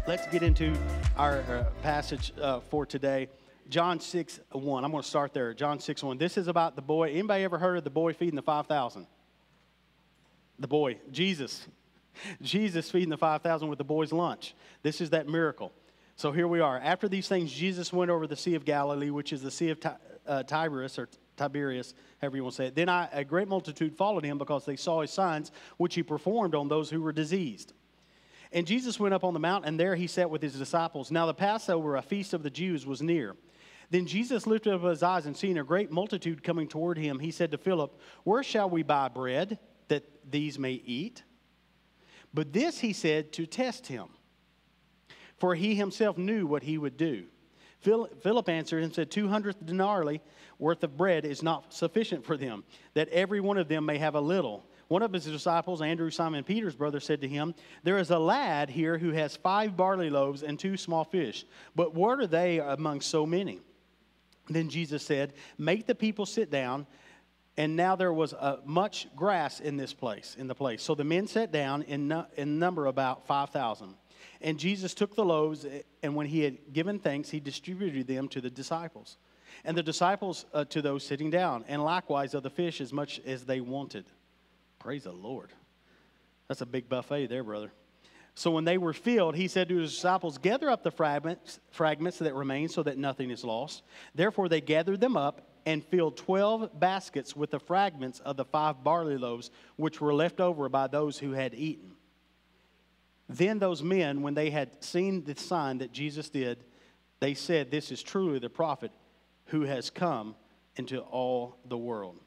Let's get into our passage for today. John 6:1. I'm going to start there. John 6:1. This is about the boy. Anybody ever heard of the boy feeding the 5,000? The boy, Jesus. Jesus feeding the 5,000 with the boy's lunch. This is that miracle. So here we are. After these things, Jesus went over the Sea of Galilee, which is the Sea of Tiberias, or Tiberias, however you want to say it. Then a great multitude followed him because they saw his signs, which he performed on those who were diseased. And Jesus went up on the mountain, and there he sat with his disciples. Now the Passover, a feast of the Jews, was near. Then Jesus lifted up his eyes, and seeing a great multitude coming toward him, he said to Philip, "Where shall we buy bread that these may eat?" But this he said to test him, for he himself knew what he would do. Philip answered and said, 200 denarii worth of bread is not sufficient for them, that every one of them may have a little. One of his disciples, Andrew, Simon Peter's brother, said to him, "There is a lad here who has 5 barley loaves and 2 small fish, but what are they among so many?" Then Jesus said, "Make the people sit down." And now there was much grass in the place. So the men sat down in number about 5,000. And Jesus took the loaves, and when he had given thanks, he distributed them to the disciples. And the disciples to those sitting down, and likewise of the fish as much as they wanted. Praise the Lord. That's a big buffet there, brother. So when they were filled, he said to his disciples, "Gather up the fragments that remain so that nothing is lost." Therefore they gathered them up and filled 12 baskets with the fragments of the 5 barley loaves, which were left over by those who had eaten. Then those men, when they had seen the sign that Jesus did, they said, "This is truly the prophet who has come into all the world."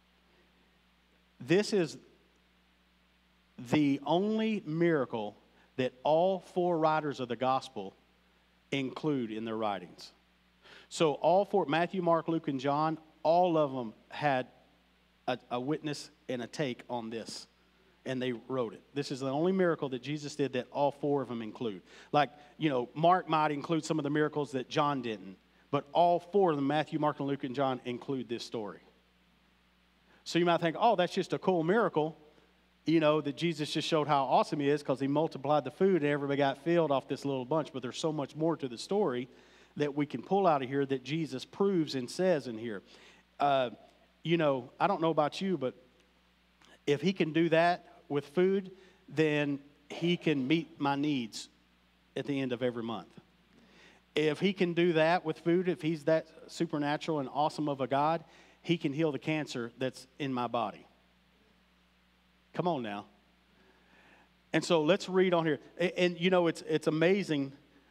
This is the only miracle that all 4 writers of the gospel include in their writings. So all 4, Matthew, Mark, Luke, and John, all of them had a witness and a take on this, and they wrote it. This is the only miracle that Jesus did that all 4 of them include. Like, Mark might include some of the miracles that John didn't, but all 4 of them, Matthew, Mark, and Luke, and John, include this story. So you might think, oh, that's just a cool miracle, that Jesus just showed how awesome he is because he multiplied the food and everybody got filled off this little bunch. But there's so much more to the story that we can pull out of here that Jesus proves and says in here. I don't know about you, but if he can do that with food, then he can meet my needs at the end of every month. If he can do that with food, if he's that supernatural and awesome of a God, he can heal the cancer that's in my body. Come on now. And so let's read on here. And it's amazing.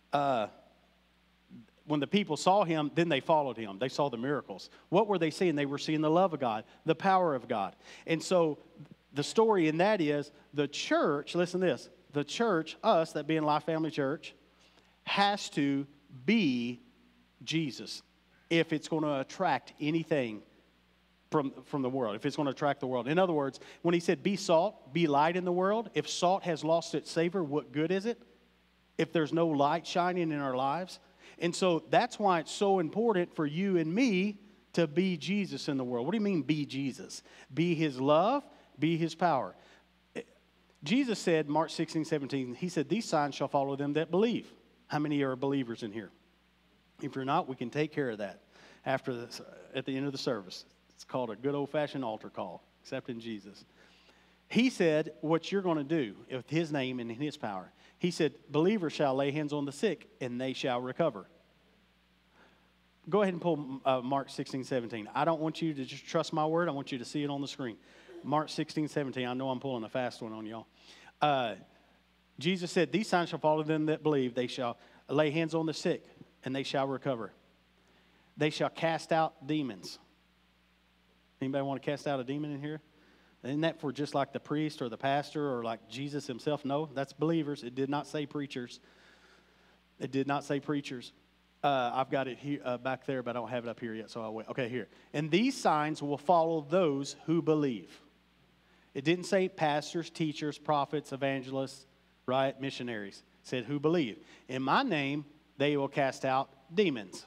When the people saw him, then they followed him. They saw the miracles. What were they seeing? They were seeing the love of God, the power of God. And so the story in that is the church, listen to this, the church, us, that being Life Family Church, has to be Jesus if it's going to attract anything from the world, if it's going to attract the world. In other words, when he said be salt, be light in the world, if salt has lost its savor, what good is it if there's no light shining in our lives? And so that's why it's so important for you and me to be Jesus in the world. What do you mean be Jesus? Be his love, be his power. Jesus said, Mark 16:17, he said, "These signs shall follow them that believe." How many are believers in here? If you're not, we can take care of that after this, at the end of the service. It's called a good old-fashioned altar call, accepting Jesus. He said what you're going to do with his name and in his power. He said, "Believers shall lay hands on the sick, and they shall recover." Go ahead and pull Mark 16:17. I don't want you to just trust my word. I want you to see it on the screen. Mark 16:17. I know I'm pulling a fast one on y'all. Jesus said, "These signs shall follow them that believe. They shall lay hands on the sick, and they shall recover. They shall cast out demons." Anybody want to cast out a demon in here? Isn't that for just like the priest or the pastor or like Jesus himself? No, that's believers. It did not say preachers. It did not say preachers. I've got it here, back there, but I don't have it up here yet, so I'll wait. Okay, here. "And these signs will follow those who believe." It didn't say pastors, teachers, prophets, evangelists, right? Missionaries. It said who believe. "In my name, they will cast out demons."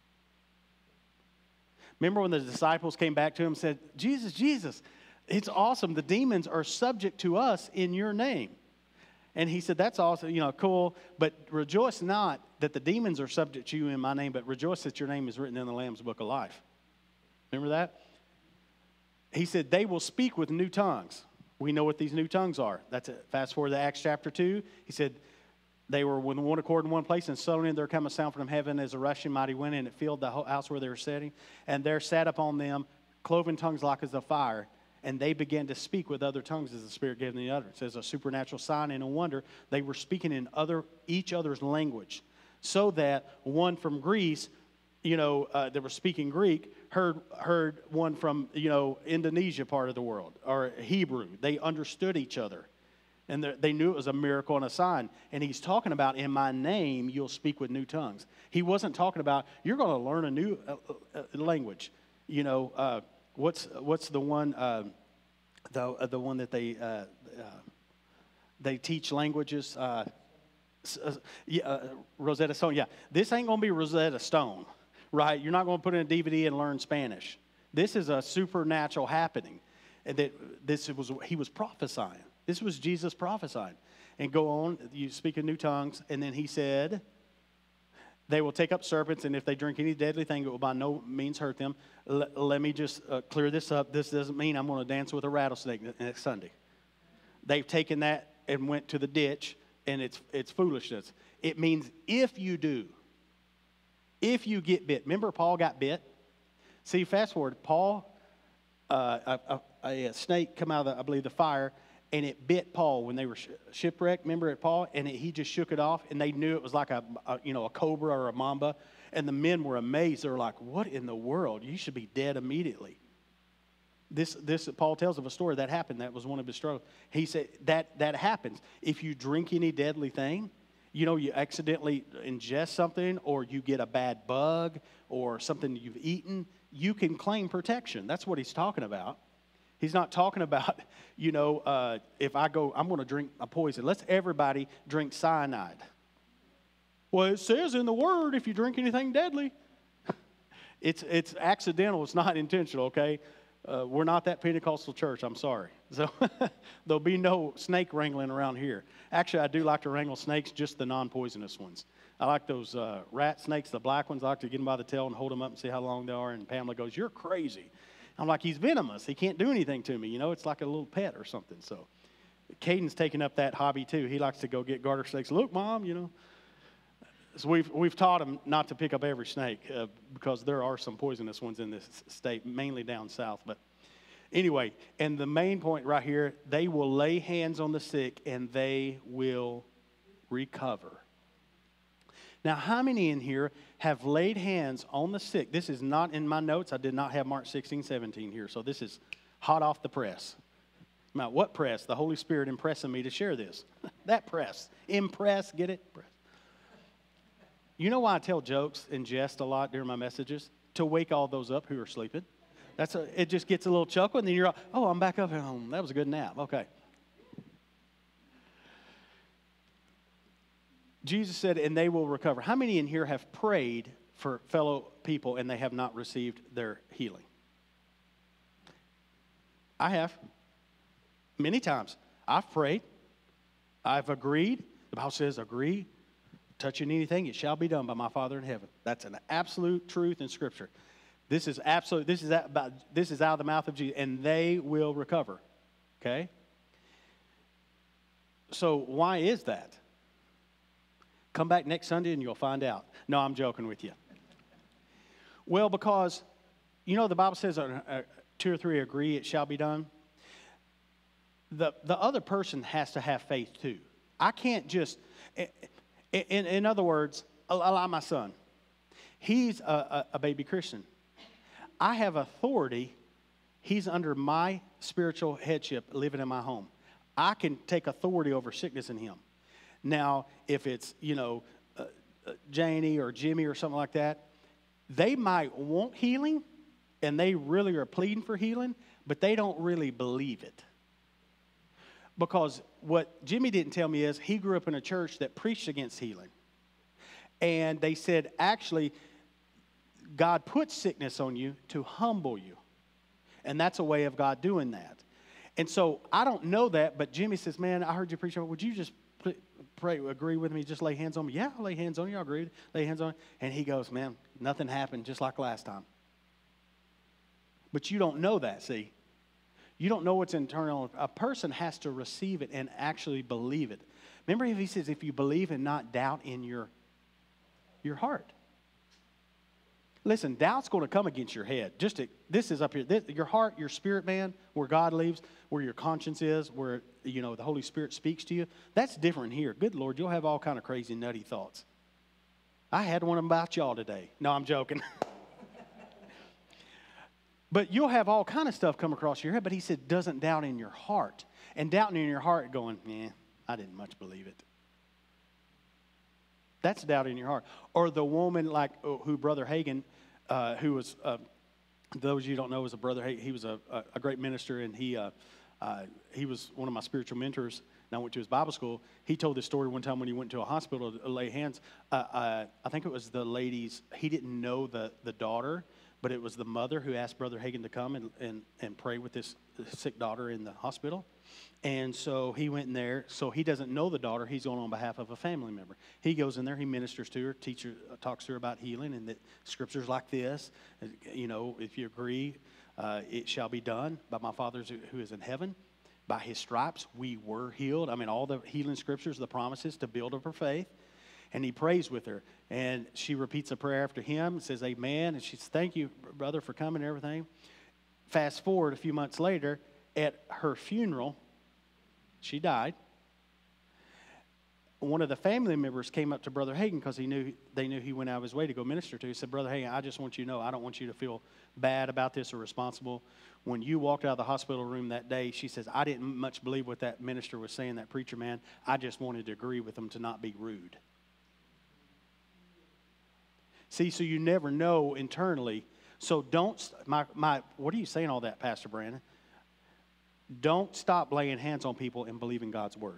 Remember when the disciples came back to him and said, Jesus, it's awesome. The demons are subject to us in your name. And he said, that's also, cool, but rejoice not that the demons are subject to you in my name, but rejoice that your name is written in the Lamb's book of life. Remember that? He said, they will speak with new tongues. We know what these new tongues are. That's it. Fast forward to Acts chapter 2. He said, they were with one accord in one place, and suddenly there came a sound from heaven as a rushing mighty wind, and it filled the whole house where they were sitting. And there sat upon them cloven tongues like as a fire, and they began to speak with other tongues as the Spirit gave them the utterance. As a supernatural sign and a wonder, they were speaking in each other's language, so that one from Greece, that were speaking Greek, heard one from, Indonesia part of the world, or Hebrew. They understood each other, and they knew it was a miracle and a sign. And he's talking about, in my name, you'll speak with new tongues. He wasn't talking about, you're going to learn a new language. What's the one the one that they teach languages? Rosetta Stone. Yeah, this ain't going to be Rosetta Stone, right? You're not going to put in a DVD and learn Spanish. This is a supernatural happening, and he was prophesying. This was Jesus prophesying, and go on. You speak in new tongues, and then he said, they will take up serpents, and if they drink any deadly thing, it will by no means hurt them. Let me just clear this up. This doesn't mean I'm going to dance with a rattlesnake next Sunday. They've taken that and went to the ditch, and it's foolishness. It means if you do, if you get bit. Remember Paul got bit? See, fast forward. Paul, a snake come out of, I believe, the fire, and it bit Paul when they were shipwrecked. Remember at Paul? And he just shook it off, and they knew it was like a cobra or a mamba. And the men were amazed. They were like, what in the world? You should be dead immediately. This Paul tells of a story that happened. That was one of his struggles. He said that happens. If you drink any deadly thing, you accidentally ingest something, or you get a bad bug or something you've eaten, you can claim protection. That's what he's talking about. He's not talking about, if I'm going to drink a poison. Let's everybody drink cyanide. Well, it says in the Word, if you drink anything deadly. It's accidental. It's not intentional, okay? We're not that Pentecostal church. I'm sorry. So there'll be no snake wrangling around here. Actually, I do like to wrangle snakes, just the non-poisonous ones. I like those rat snakes, the black ones. I like to get them by the tail and hold them up and see how long they are. And Pamela goes, "You're crazy." I'm like, he's venomous. He can't do anything to me. It's like a little pet or something. So Caden's taking up that hobby too. He likes to go get garter snakes. Look, Mom, So we've taught him not to pick up every snake because there are some poisonous ones in this state, mainly down south. But anyway, and the main point right here, they will lay hands on the sick and they will recover. Now, how many in here have laid hands on the sick? This is not in my notes. I did not have Mark 16, 17 here. So this is hot off the press. Now, what press? The Holy Spirit impressing me to share this. That press. Impress, get it? Press. You know why I tell jokes and jest a lot during my messages? To wake all those up who are sleeping. It just gets a little chuckle, and then you're like, oh, I'm back up at home. That was a good nap. Okay. Jesus said, and they will recover. How many in here have prayed for fellow people and they have not received their healing? I have. Many times. I've prayed. I've agreed. The Bible says, agree. Touching anything, it shall be done by my Father in heaven. That's an absolute truth in Scripture. This is absolute. This is out of the mouth of Jesus, and they will recover. Okay. So why is that? Come back next Sunday and you'll find out. No, I'm joking with you. Well, because the Bible says, two or three agree, it shall be done. The other person has to have faith too. I can't just. In other words, allow my son. He's a baby Christian. I have authority. He's under my spiritual headship living in my home. I can take authority over sickness in him. Now, if it's, Janie or Jimmy or something like that, they might want healing, and they really are pleading for healing, but they don't really believe it. Because what Jimmy didn't tell me is he grew up in a church that preached against healing. And they said, actually, God puts sickness on you to humble you. And that's a way of God doing that. And so I don't know that, but Jimmy says, man, I heard you preach. Would you just pray, agree with me, just lay hands on me? Yeah, I'll lay hands on you. I'll agree. Lay hands on you. And he goes, man, nothing happened, just like last time. But you don't know that, see? You don't know what's internal. A person has to receive it and actually believe it. Remember, he says, if you believe and not doubt in your heart. Listen, doubt's going to come against your head. This is up here. Your heart, your spirit, man, where God lives, where your conscience is, where, the Holy Spirit speaks to you. That's different here. Good Lord, you'll have all kind of crazy, nutty thoughts. I had one about y'all today. No, I'm joking. But you'll have all kind of stuff come across your head. But he said, doesn't doubt in your heart. And doubting in your heart going, I didn't much believe it. That's doubt in your heart. Or the woman who Brother Hagin, who was, those of you who don't know, was a Brother Hagin. He was a great minister, and he was one of my spiritual mentors, and I went to his Bible school. He told this story one time when he went to a hospital to lay hands. I think it was the ladies. He didn't know the daughter, but it was the mother who asked Brother Hagin to come and pray with this sick daughter in the hospital. And so he went in there. So he doesn't know the daughter. He's going on behalf of a family member. He goes in there. He ministers to her, talks to her about healing and that scriptures like this. If you agree, it shall be done by my Father who is in heaven. By his stripes we were healed. I mean, all the healing scriptures, the promises to build up her faith. And he prays with her. And she repeats a prayer after him, says amen. And she says, thank you, brother, for coming and everything. Fast forward a few months later, at her funeral, she died. One of the family members came up to Brother Hagin because they knew he went out of his way to go minister to. He said, Brother Hagin, I just want you to know, I don't want you to feel bad about this or responsible. When you walked out of the hospital room that day, she says, I didn't much believe what that minister was saying, that preacher man. I just wanted to agree with him to not be rude. See, so you never know internally. So don't, what are you saying all that, Pastor Brandon? Don't stop laying hands on people and believing God's word.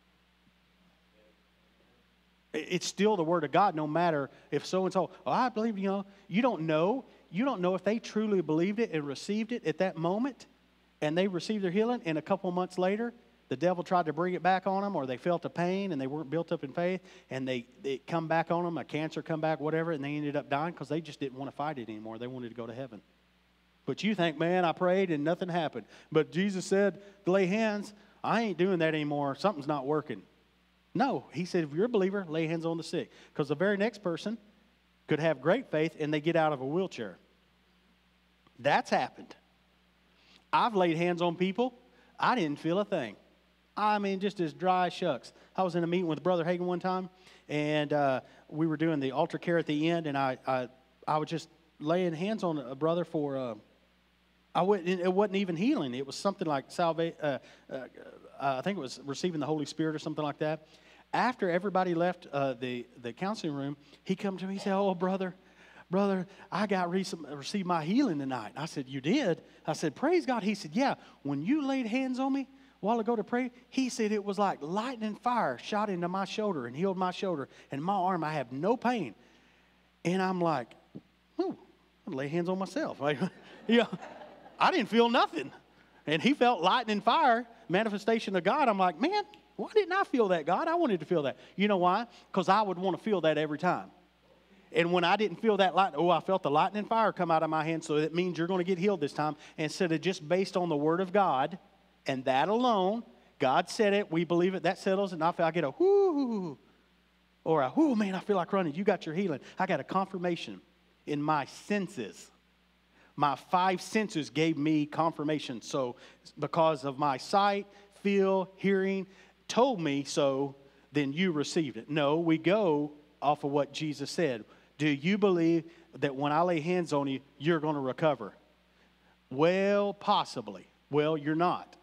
It's still the word of God, no matter if so-and-so, I believe, you don't know. You don't know if they truly believed it and received it at that moment, and they received their healing, and a couple months later, the devil tried to bring it back on them, or they felt the pain, and they weren't built up in faith, and it come back on them, a cancer come back, whatever, and they ended up dying because they just didn't want to fight it anymore. They wanted to go to heaven. But you think, man, I prayed and nothing happened. But Jesus said to lay hands. I ain't doing that anymore. Something's not working. No, he said, if you're a believer, lay hands on the sick. Because the very next person could have great faith and they get out of a wheelchair. That's happened. I've laid hands on people. I didn't feel a thing. I mean, just as dry as shucks. I was in a meeting with Brother Hagin one time, and we were doing the altar care at the end, and I was just laying hands on a brother for... it wasn't even healing. It was something like salvation. I think it was receiving the Holy Spirit or something like that. After everybody left the counseling room, he come to me. He said, "Oh, brother, I got received my healing tonight." I said, "You did?" I said, "Praise God." He said, "Yeah. When you laid hands on me a while ago to pray," he said, "it was like lightning fire shot into my shoulder and healed my shoulder and my arm. I have no pain." And I'm like, "Oh, I'll lay hands on myself." I didn't feel nothing. And he felt lightning fire, manifestation of God. I'm like, man, why didn't I feel that, God? I wanted to feel that. You know why? Because I would want to feel that every time. And when I didn't feel that I felt the lightning fire come out of my hand, so that means you're going to get healed this time. Instead of just based on the word of God and that alone, God said it, we believe it, that settles it, and I get a whoo, or a whoo, man, I feel like running. You got your healing. I got a confirmation in my senses. My 5 senses gave me confirmation. So because of my sight, feel, hearing, told me so, then you received it. No, we go off of what Jesus said. Do you believe that when I lay hands on you, you're going to recover? Well, possibly. Well, you're not.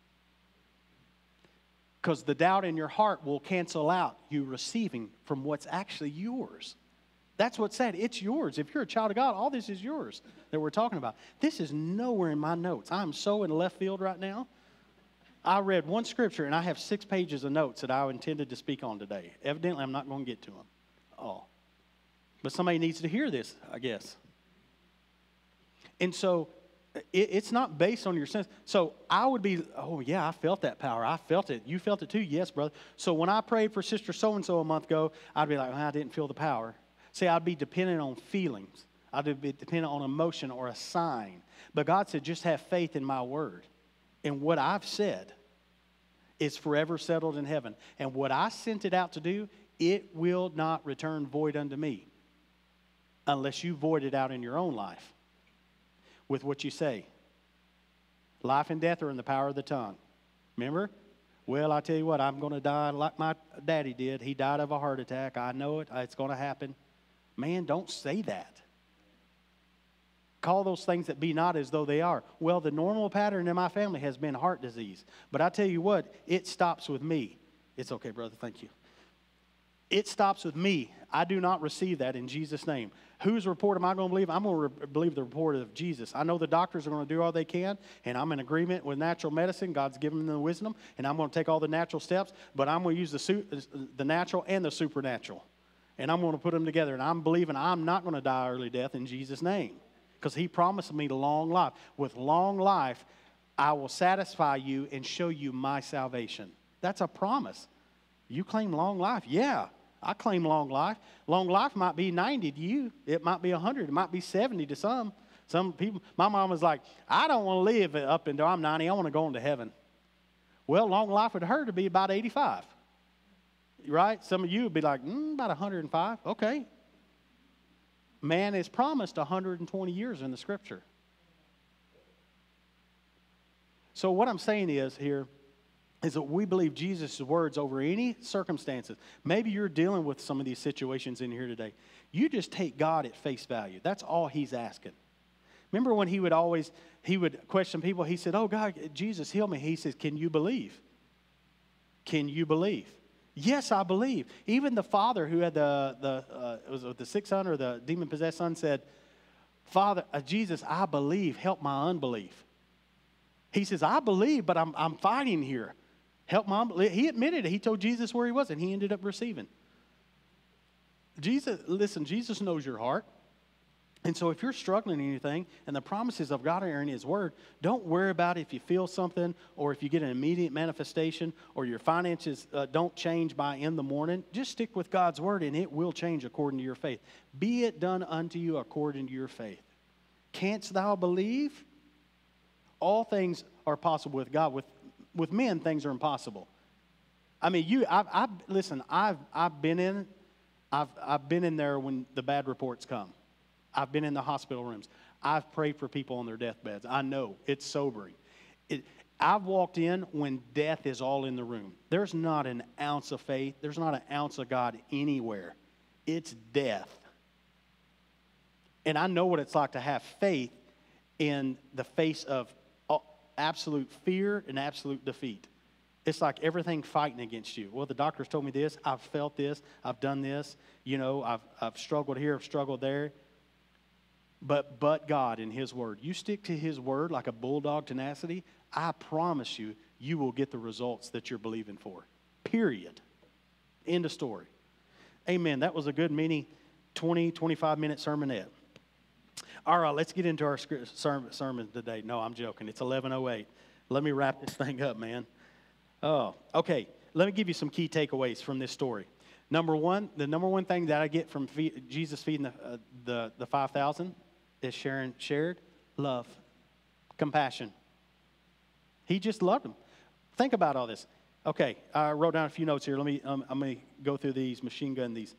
Because the doubt in your heart will cancel out you receiving from what's actually yours. That's what's said. It's yours. If you're a child of God, all this is yours that we're talking about. This is nowhere in my notes. I'm so in left field right now. I read one scripture, and I have 6 pages of notes that I intended to speak on today. Evidently, I'm not going to get to them all. But somebody needs to hear this, I guess. And so It's not based on your sense. So I would be, oh, yeah, I felt that power. I felt it. You felt it too? Yes, brother. So when I prayed for Sister so-and-so a month ago, I'd be like, well, I didn't feel the power. See, I'd be dependent on feelings. I'd be dependent on emotion or a sign. But God said, just have faith in my word. And what I've said is forever settled in heaven. And what I sent it out to do, it will not return void unto me unless you void it out in your own life with what you say. Life and death are in the power of the tongue. Remember? Well, I tell you what, I'm going to die like my daddy did. He died of a heart attack. I know it. It's going to happen. Man, don't say that. Call those things that be not as though they are. Well, the normal pattern in my family has been heart disease. But I tell you what, it stops with me. It's okay, brother. Thank you. It stops with me. I do not receive that in Jesus' name. Whose report am I going to believe? I'm going to believe the report of Jesus. I know the doctors are going to do all they can, and I'm in agreement with natural medicine. God's given them the wisdom, and I'm going to take all the natural steps, but I'm going to use the natural and the supernatural, and I'm going to put them together, and I'm believing I'm not going to die early death in Jesus' name because he promised me long life. With long life, I will satisfy you and show you my salvation. That's a promise. You claim long life? Yeah. I claim long life. Long life might be 90 to you. It might be 100. It might be 70 to some. Some people, my mom was like, I don't want to live up until I'm 90. I want to go into heaven. Well, long life with her to be about 85. Right? Some of you would be like, about 105. Okay. Man is promised 120 years in the scripture. So what I'm saying is here, is that we believe Jesus' words over any circumstances. Maybe you're dealing with some of these situations in here today. You just take God at face value. That's all he's asking. Remember when he would question people, he said, oh God, Jesus, heal me. He says, can you believe? Can you believe? Yes, I believe. Even the father who had the sick son or the demon-possessed son said, Father, Jesus, I believe, help my unbelief. He says, I believe, but I'm fighting here. Help my unbelief. He admitted it. He told Jesus where he was, and he ended up receiving. Jesus knows your heart. And so if you're struggling in anything, and the promises of God are in his word, don't worry about if you feel something, or if you get an immediate manifestation, or your finances don't change by in the morning. Just stick with God's word, and it will change according to your faith. Be it done unto you according to your faith. Canst thou believe? All things are possible with God. With men, things are impossible. I mean, I've been in there when the bad reports come. I've been in the hospital rooms. I've prayed for people on their deathbeds. I know it's sobering. I've walked in when death is all in the room. There's not an ounce of faith. There's not an ounce of God anywhere. It's death. And I know what it's like to have faith in the face of absolute fear and absolute defeat. It's like everything fighting against you. Well, the doctors told me this. I've felt this. I've done this. You know, I've struggled here. I've struggled there. But God in his word. You stick to his word like a bulldog tenacity. I promise you, you will get the results that you're believing for. Period. End of story. Amen. That was a good mini 20, 25-minute sermonette. All right, let's get into our sermon today. No, I'm joking. It's 11:08. Let me wrap this thing up, man. Oh, okay. Let me give you some key takeaways from this story. Number one, the number one thing that I get from Jesus feeding the 5,000 is shared love, compassion. He just loved them. Think about all this. Okay, I wrote down a few notes here. I'm going to go through these, machine gun these.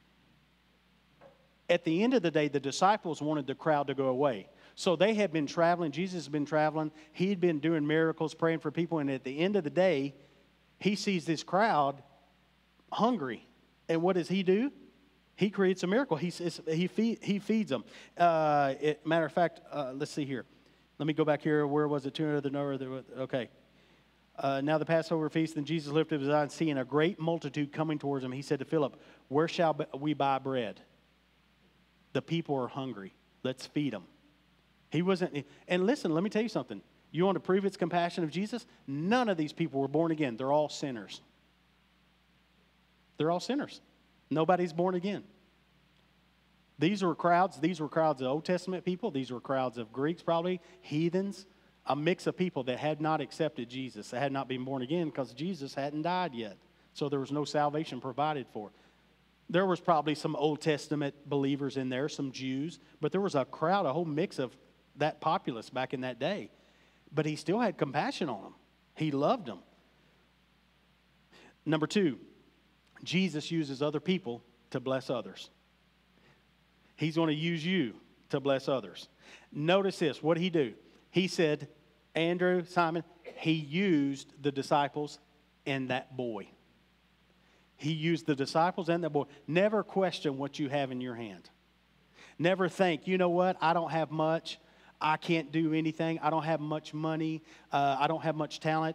At the end of the day, the disciples wanted the crowd to go away. So they had been traveling. Jesus had been traveling. He'd been doing miracles, praying for people. And at the end of the day, he sees this crowd hungry. And what does he do? He creates a miracle. He feeds them. Matter of fact, let's see here. Let me go back here. Where was it? Okay. Now the Passover feast, then Jesus lifted his eyes, and seeing a great multitude coming towards him, he said to Philip, where shall we buy bread? The people are hungry. Let's feed them. He wasn't, and listen, let me tell you something. You want to prove it's compassion of Jesus? None of these people were born again. They're all sinners. They're all sinners. Nobody's born again. These were crowds of Old Testament people. These were crowds of Greeks, probably, heathens, a mix of people that had not accepted Jesus, that had not been born again because Jesus hadn't died yet. So there was no salvation provided for. There was probably some Old Testament believers in there, some Jews, but there was a crowd, a whole mix of that populace back in that day. But he still had compassion on them. He loved them. Number two, Jesus uses other people to bless others. He's going to use you to bless others. Notice this. What did he do? He said, Andrew, Simon, he used the disciples and that boy. He used the disciples and that boy. Never question what you have in your hand. Never think, you know what, I don't have much. I can't do anything. I don't have much money. I don't have much talent.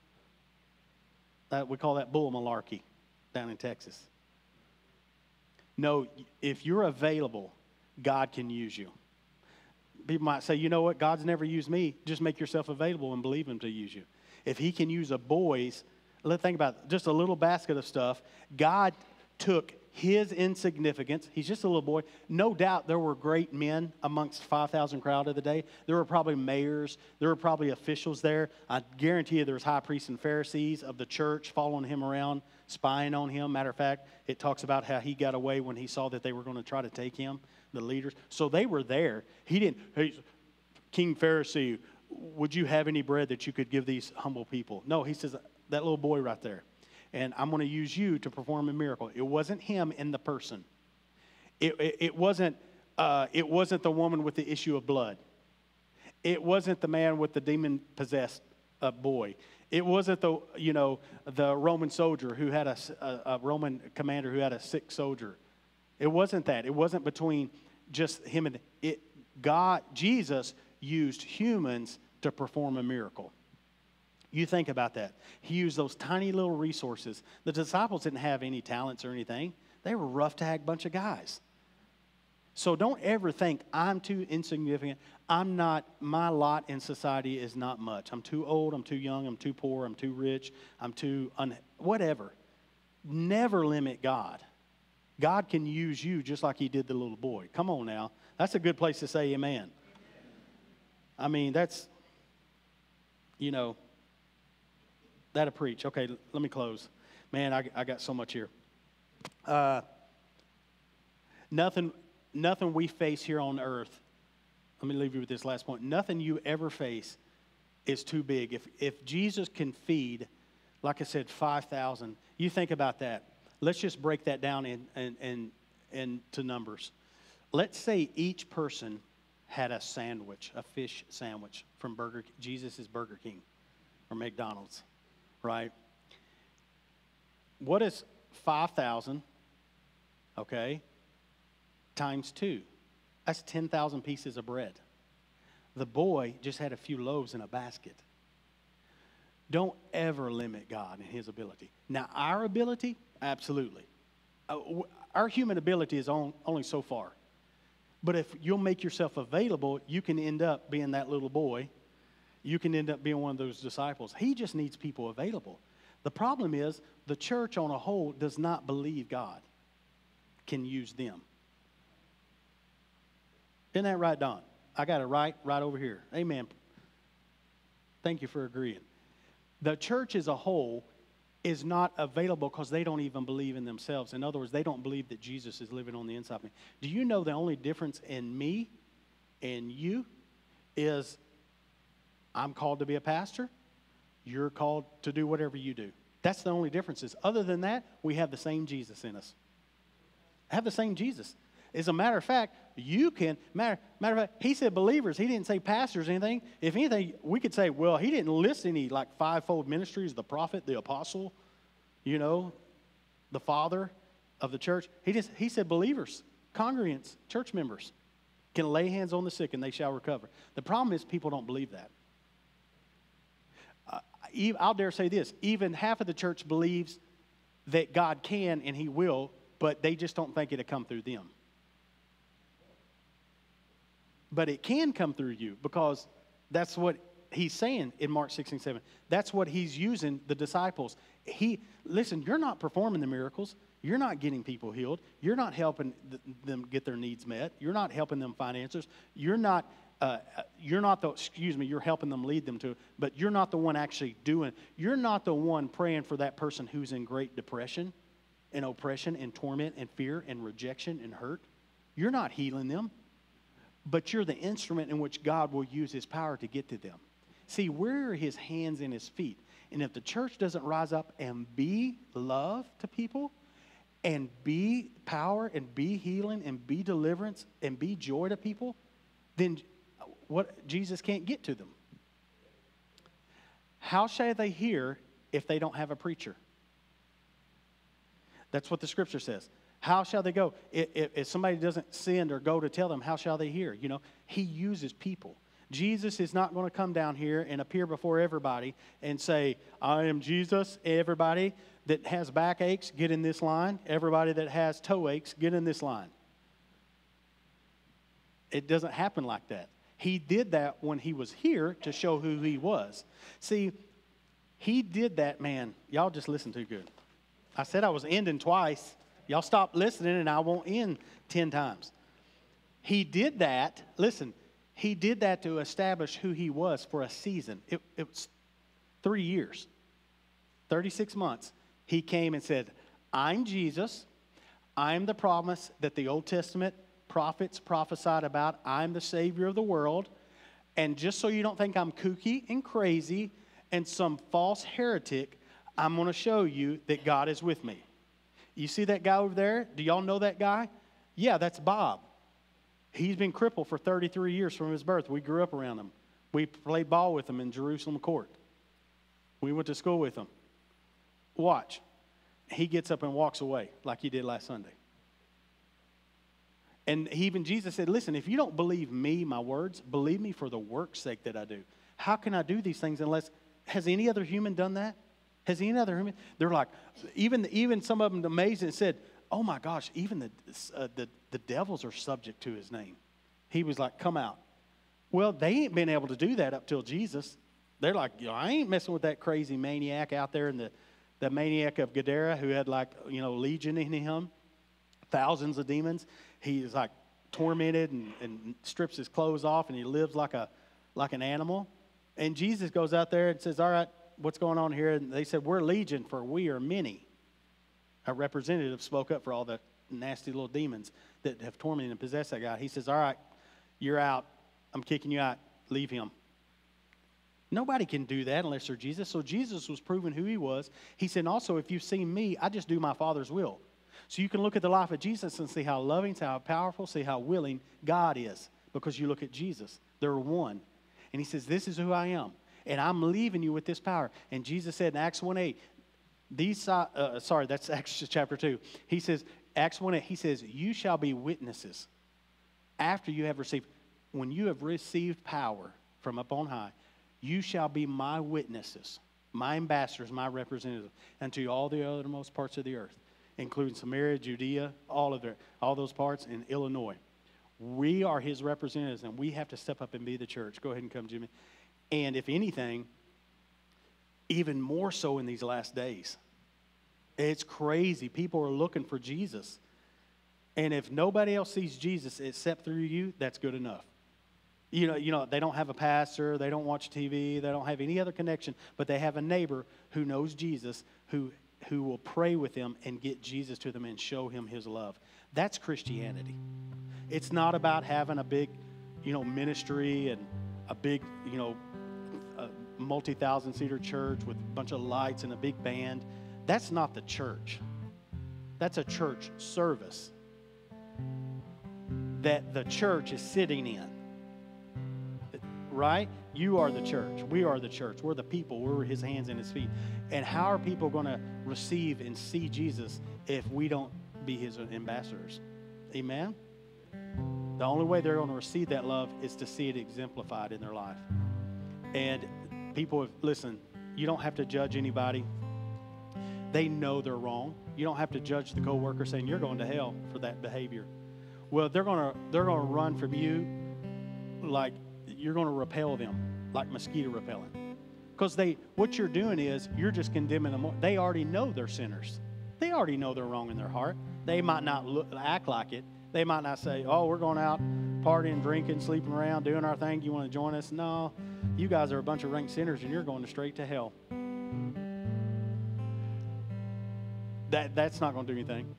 We call that bull malarkey down in Texas. No, if you're available, God can use you. People might say, you know what, God's never used me. Just make yourself available and believe him to use you. If he can use a boy's, let's think about it, just a little basket of stuff. God took his insignificance. He's just a little boy. No doubt there were great men amongst 5,000 crowd of the day. There were probably mayors. There were probably officials there. I guarantee you there was high priests and Pharisees of the church following him around, spying on him. Matter of fact, it talks about how he got away when he saw that they were going to try to take him, the leaders. So they were there. He didn't, hey, King Pharisee, would you have any bread that you could give these humble people? No, he says, that little boy right there. And I'm going to use you to perform a miracle. It wasn't him in the person. It wasn't the woman with the issue of blood. It wasn't the man with the demon-possessed boy. It wasn't the Roman soldier who had a Roman commander who had a sick soldier. It wasn't that. It wasn't between just him and it. God, Jesus used humans to perform a miracle. You think about that. He used those tiny little resources. The disciples didn't have any talents or anything. They were a rough-tag bunch of guys. So don't ever think, I'm too insignificant. I'm not, my lot in society is not much. I'm too old, I'm too young, I'm too poor, I'm too rich, I'm too, whatever. Never limit God. God can use you just like he did the little boy. Come on now. That's a good place to say amen. I mean, that's, that'll preach. Okay, let me close. Man, I got so much here. Nothing we face here on earth, let me leave you with this last point. Nothing you ever face is too big. If Jesus can feed, like I said, 5,000, you think about that. Let's just break that down into numbers. Let's say each person had a sandwich, a fish sandwich from Jesus' Burger King or McDonald's. Right? What is 5,000, okay, times 2? That's 10,000 pieces of bread. The boy just had a few loaves in a basket. Don't ever limit God and his ability. Now, our ability, absolutely. Our human ability is only so far. But if you'll make yourself available, you can end up being that little boy. You can end up being one of those disciples. He just needs people available. The problem is the church on a whole does not believe God can use them. Isn't that right, Don? I got it right over here. Amen. Thank you for agreeing. The church as a whole is not available because they don't even believe in themselves. In other words, they don't believe that Jesus is living on the inside of me. Do you know the only difference in me and you is I'm called to be a pastor. You're called to do whatever you do. That's the only differences. Other than that, we have the same Jesus in us. Have the same Jesus. As a matter of fact, you can, matter of fact, he said believers. He didn't say pastors or anything. If anything, we could say, well, he didn't list any like fivefold ministries, the prophet, the apostle, the father of the church. He said believers, congregants, church members can lay hands on the sick and they shall recover. The problem is people don't believe that. I'll dare say this, even half of the church believes that God can and he will, but they just don't think it'll come through them. But it can come through you because that's what he's saying in Mark 16:7. That's what he's using the disciples. Listen, you're not performing the miracles. You're not getting people healed. You're not helping them get their needs met. You're not helping them finances. You're not you're helping them lead them to, but you're not the one actually doing. You're not the one praying for that person who's in great depression and oppression and torment and fear and rejection and hurt. You're not healing them, but you're the instrument in which God will use his power to get to them. See, we're his hands and his feet. And if the church doesn't rise up and be love to people and be power and be healing and be deliverance and be joy to people, then what Jesus can't get to them. How shall they hear if they don't have a preacher? That's what the scripture says. How shall they go? If somebody doesn't send or go to tell them, how shall they hear? You know, he uses people. Jesus is not going to come down here and appear before everybody and say, I am Jesus. Everybody that has backaches, get in this line. Everybody that has toe aches, get in this line. It doesn't happen like that. He did that when he was here to show who he was. See, he did that, man. Y'all just listen too good. I said I was ending twice. Y'all stop listening and I won't end 10 times. He did that. Listen. He did that to establish who he was for a season. It was 3 years, 36 months. He came and said, I'm Jesus. I'm the promise that the Old Testament prophets prophesied about. I'm the Savior of the world. And just so you don't think I'm kooky and crazy and some false heretic, I'm going to show you that God is with me. You see that guy over there? Do y'all know that guy? Yeah, that's Bob. He's been crippled for 33 years from his birth. We grew up around him. We played ball with him in Jerusalem Court. We went to school with him. Watch. He gets up and walks away like he did last Sunday. And even Jesus said, listen, if you don't believe me, my words, believe me for the work's sake that I do. How can I do these things unless, has any other human done that? Has any other human? They're like, even some of them amazed and said, oh my gosh, even the devils are subject to his name. He was like, come out. Well, they ain't been able to do that up till Jesus. They're like, I ain't messing with that crazy maniac out there, and the maniac of Gadara who had legion in him, thousands of demons. He is like tormented and strips his clothes off, and he lives like an animal. And Jesus goes out there and says, all right, what's going on here? And they said, we're legion, for we are many. A representative spoke up for all the nasty little demons that have tormented and possessed that guy. He says, all right, you're out. I'm kicking you out. Leave him. Nobody can do that unless they're Jesus. So Jesus was proving who he was. He said, also, if you've seen me, I just do my Father's will. So you can look at the life of Jesus and see how loving, see how powerful, see how willing God is, because you look at Jesus. They're one. And he says, this is who I am. And I'm leaving you with this power. And Jesus said in Acts 1:8, that's Acts chapter 2. He says, Acts 1:8, he says, you shall be witnesses after you have received. When you have received power from up on high, you shall be my witnesses, my ambassadors, my representatives, unto all the othermost parts of the earth, including Samaria, Judea, all those parts, in Illinois. We are his representatives, and we have to step up and be the church. Go ahead and come, Jimmy. And if anything, even more so in these last days. It's crazy. People are looking for Jesus. And if nobody else sees Jesus except through you, that's good enough. You know, they don't have a pastor, they don't watch TV, they don't have any other connection, but they have a neighbor who knows Jesus, who will pray with them and get Jesus to them and show him his love. That's Christianity. It's not about having a big, ministry and a big, multi-thousand-seater church with a bunch of lights and a big band. That's not the church. That's a church service that the church is sitting in. Right? You are the church. We are the church. We're the people. We're his hands and his feet. And how are people going to receive and see Jesus if we don't be his ambassadors? Amen? The only way they're going to receive that love is to see it exemplified in their life. And people, listen, you don't have to judge anybody. They know they're wrong. You don't have to judge the coworker saying you're going to hell for that behavior. Well, they're going to run from you like you're going to repel them, like mosquito repellent. Because what you're doing is you're just condemning them. They already know they're sinners. They already know they're wrong in their heart. They might not act like it. They might not say, oh, we're going out partying, drinking, sleeping around, doing our thing. You want to join us? No, you guys are a bunch of ranked sinners, and you're going straight to hell. That's not going to do anything.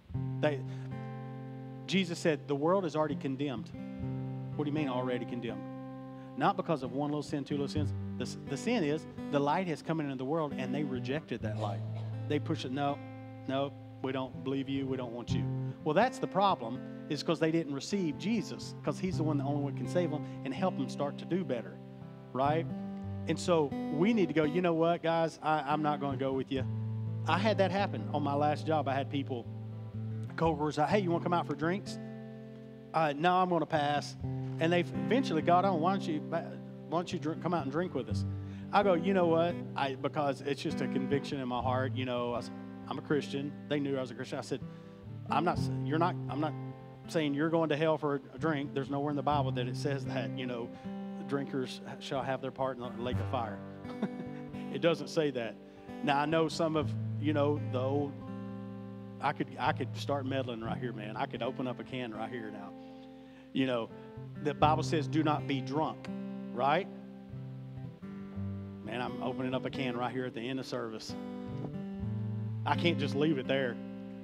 Jesus said the world is already condemned. What do you mean already condemned? Not because of one little sin, two little sins. The sin is the light has come into the world, and they rejected that light. They pushed it. No, we don't believe you. We don't want you. Well, that's the problem, is because they didn't receive Jesus, because he's the only one can save them and help them start to do better, right? And so we need to go, you know what, guys, I'm not going to go with you. I had that happen on my last job. I had people, coworkers, hey, you want to come out for drinks? No, I'm going to pass. And they eventually got on, why don't you come out and drink with us? I go, you know what? Because it's just a conviction in my heart. You know, I'm a Christian. They knew I was a Christian. I said, I'm not saying you're going to hell for a drink. There's nowhere in the Bible that it says that, you know, drinkers shall have their part in the lake of fire. It doesn't say that. Now, I know some of, you know, the old, I could start meddling right here, man. I could open up a can right here now. You know, the Bible says do not be drunk, right? Man, I'm opening up a can right here at the end of service. I can't just leave it there.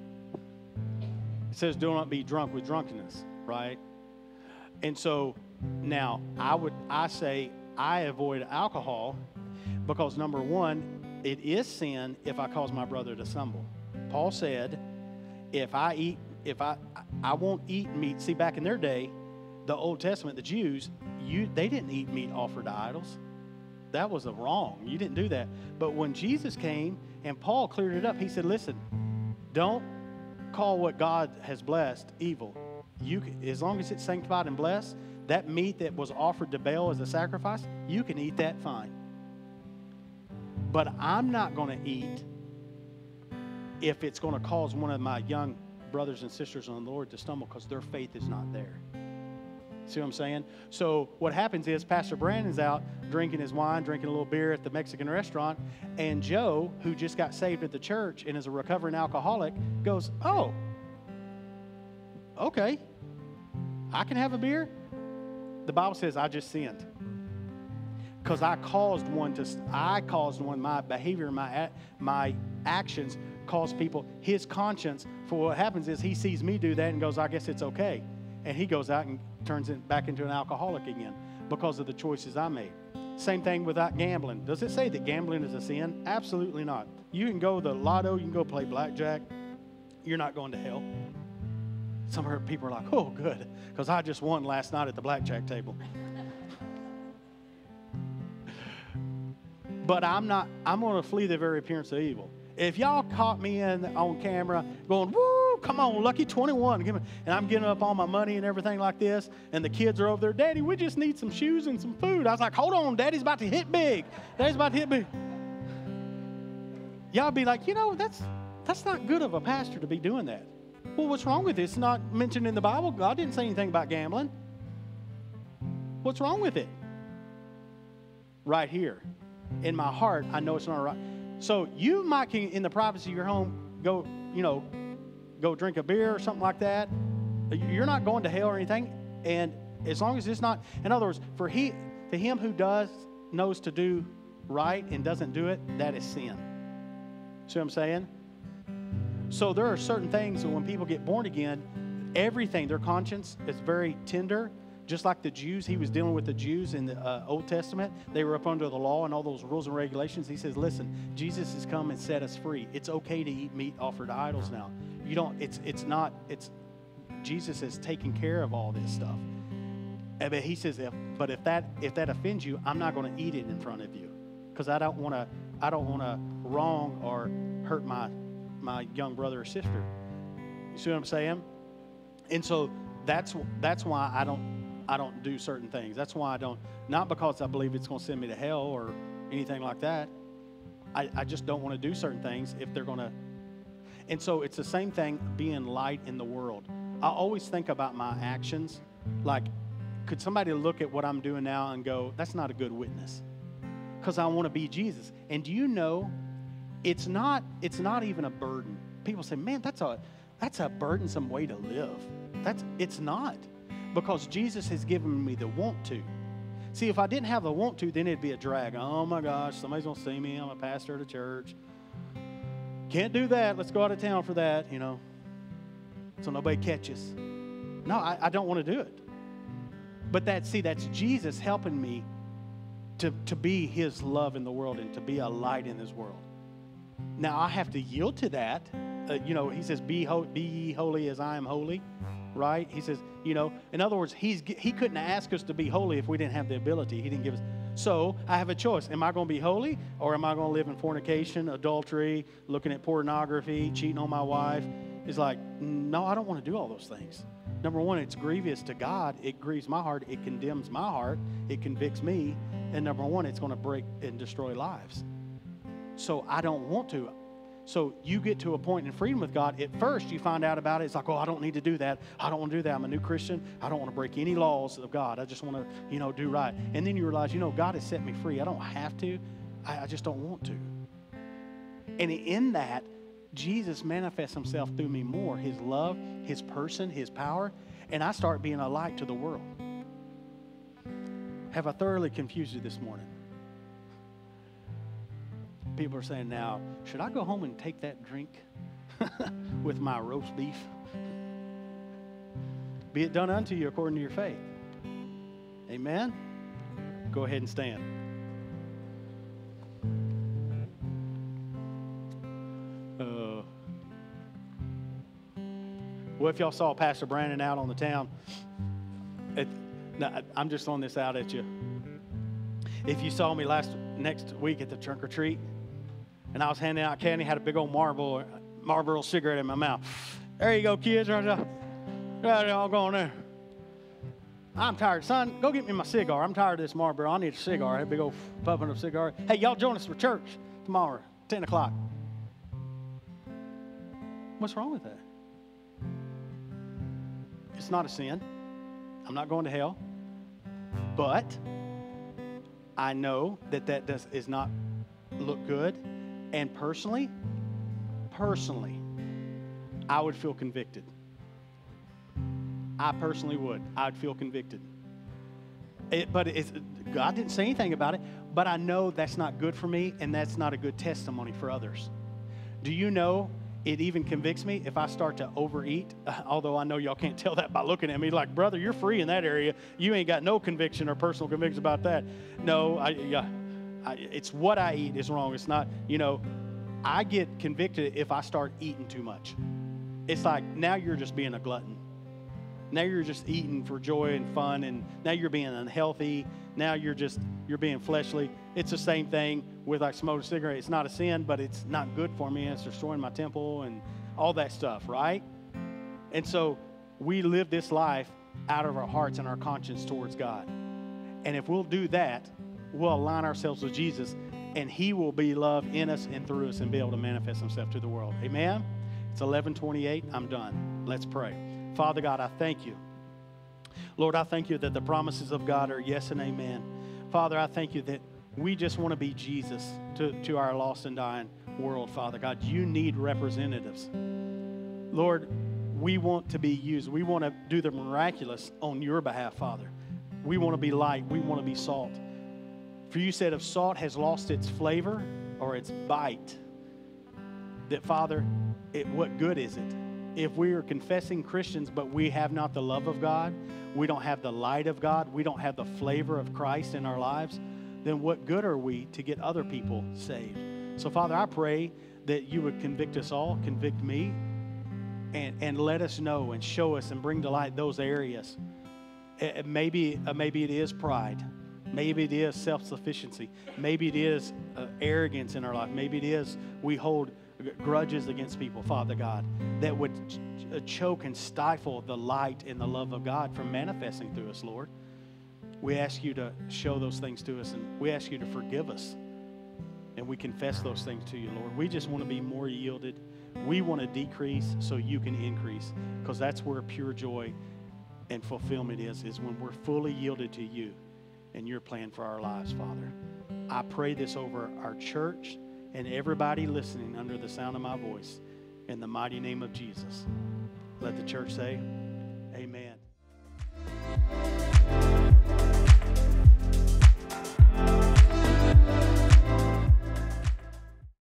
It says do not be drunk with drunkenness, right? And so now I say I avoid alcohol because, number one, it is sin if I cause my brother to stumble. Paul said, if I won't eat meat. See, back in their day, the Old Testament, the Jews, they didn't eat meat offered to idols. That was wrong. You didn't do that. But when Jesus came and Paul cleared it up, he said, listen, don't call what God has blessed evil. As long as it's sanctified and blessed, that meat that was offered to Baal as a sacrifice, you can eat that fine. But I'm not going to eat if it's going to cause one of my young brothers and sisters in the Lord to stumble because their faith is not there. See what I'm saying? So what happens is Pastor Brandon's out drinking his wine, drinking a little beer at the Mexican restaurant, and Joe, who just got saved at the church and is a recovering alcoholic, goes, oh, okay, I can have a beer? The Bible says I just sinned. Because I caused one, my behavior, my actions caused people, his conscience, for what happens is he sees me do that and goes, I guess it's okay. And he goes out and turns it back into an alcoholic again because of the choices I made. Same thing with that gambling. Does it say that gambling is a sin? Absolutely not. You can go to the lotto, you can go play blackjack. You're not going to hell. Some people are like, oh, good, because I just won last night at the blackjack table. But I'm going to flee the very appearance of evil. If y'all caught me on camera going, woo, come on, lucky 21, and I'm getting up all my money and everything like this, and the kids are over there, Daddy, we just need some shoes and some food. I was like, hold on, Daddy's about to hit big. Daddy's about to hit big. Y'all be like, you know, that's not good of a pastor to be doing that. Well, what's wrong with it? It's not mentioned in the Bible. God didn't say anything about gambling. What's wrong with it? Right here. In my heart, I know it's not right. So you might, in the privacy of your home, go drink a beer or something like that. You're not going to hell or anything. And as long as it's not, in other words, to him who knows to do right and doesn't do it, that is sin. See what I'm saying? So there are certain things that when people get born again, everything, their conscience is very tender. Just like the Jews, he was dealing with the Jews in the Old Testament. They were up under the law and all those rules and regulations. He says, listen, Jesus has come and set us free. It's okay to eat meat offered to idols now. Jesus has taken care of all this stuff. But he says, if that offends you, I'm not going to eat it in front of you. Because I don't want to wrong or hurt my young brother or sister. You see what I'm saying? And so that's why I don't do certain things. That's why I don't, not because I believe it's going to send me to hell or anything like that. I just don't want to do certain things if they're going to. And so it's the same thing being light in the world. I always think about my actions. Like, could somebody look at what I'm doing now and go, that's not a good witness? Because I want to be Jesus. And do you know, it's not even a burden. people say, man, that's a burdensome way to live. It's not, because Jesus has given me the want to. See, if I didn't have the want to, then it'd be a drag. Oh my gosh, somebody's going to see me. I'm a pastor at a church. Can't do that. Let's go out of town for that, so nobody catches. No, I don't want to do it. But that's Jesus helping me to be his love in the world and to be a light in this world. Now, I have to yield to that. He says, be ye holy as I am holy, right? He says, in other words, he couldn't ask us to be holy if we didn't have the ability. He didn't give us. So I have a choice. Am I going to be holy, or am I going to live in fornication, adultery, looking at pornography, cheating on my wife? It's like, no, I don't want to do all those things. Number one, it's grievous to God. It grieves my heart. It condemns my heart. It convicts me. And number one, it's going to break and destroy lives. So I don't want to. So you get to a point in freedom with God. At first, you find out about it. It's like, oh, I don't need to do that. I don't want to do that. I'm a new Christian. I don't want to break any laws of God. I just want to, do right. And then you realize, God has set me free. I don't have to. I just don't want to. And in that, Jesus manifests himself through me more. His love, his person, his power. And I start being a light to the world. Have I thoroughly confused you this morning? People are saying now, should I go home and take that drink with my roast beef? Be it done unto you according to your faith. Amen? Go ahead and stand. Well, if y'all saw Pastor Brandon out on the town, I'm just throwing this out at you. If you saw me next week at the trunk or treat, and I was handing out candy, had a big old Marlboro cigarette in my mouth. There you go, kids. Right there, all going there. I'm tired. Son, go get me my cigar. I'm tired of this Marlboro. I need a cigar. I had a big old puffing of cigar. Hey, y'all join us for church tomorrow, 10 o'clock. What's wrong with that? It's not a sin. I'm not going to hell. But I know that is not look good. And personally, I would feel convicted. I personally would. I'd feel convicted. God didn't say anything about it, but I know that's not good for me, and that's not a good testimony for others. Do you know it even convicts me if I start to overeat? Although I know y'all can't tell that by looking at me like, brother, you're free in that area. You ain't got no conviction or personal conviction about that. No, it's what I eat is wrong. It's not, I get convicted if I start eating too much. It's like, now you're just being a glutton. Now you're just eating for joy and fun, and now you're being unhealthy. Now you're being fleshly. It's the same thing with like smoking a cigarette. It's not a sin, but it's not good for me. It's destroying my temple and all that stuff, right? And so we live this life out of our hearts and our conscience towards God. And if we'll do that, we'll align ourselves with Jesus, and he will be love in us and through us and be able to manifest himself to the world. Amen? It's 11:28. I'm done. Let's pray. Father God, I thank you. Lord, I thank you that the promises of God are yes and amen. Father, I thank you that we just want to be Jesus to our lost and dying world, Father God. You need representatives. Lord, we want to be used. We want to do the miraculous on your behalf, Father. We want to be light. We want to be salt. For you said if salt has lost its flavor or its bite, that, Father, what good is it? If we are confessing Christians, but we have not the love of God, we don't have the light of God, we don't have the flavor of Christ in our lives, then what good are we to get other people saved? So, Father, I pray that you would convict us all, convict me, and let us know and show us and bring to light those areas. Maybe it is pride. Maybe it is self-sufficiency. Maybe it is arrogance in our life. Maybe it is we hold grudges against people, Father God, that would choke and stifle the light and the love of God from manifesting through us, Lord. We ask you to show those things to us, and we ask you to forgive us. And we confess those things to you, Lord. We just want to be more yielded. We want to decrease so you can increase, because that's where pure joy and fulfillment is when we're fully yielded to you and your plan for our lives, Father. I pray this over our church and everybody listening under the sound of my voice. in the mighty name of Jesus. Let the church say, amen.